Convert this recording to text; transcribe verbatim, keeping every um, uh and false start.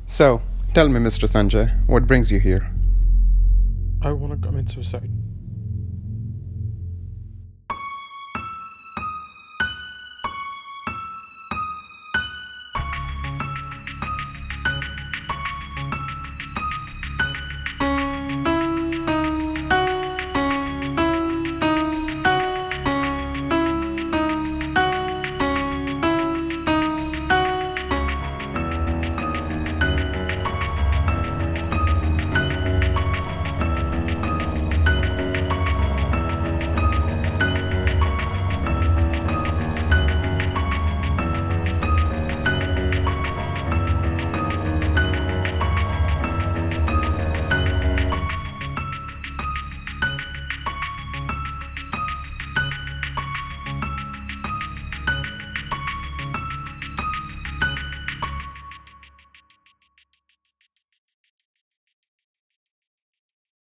So, tell me, Mister Sanjay, what brings you here? I want to commit suicide.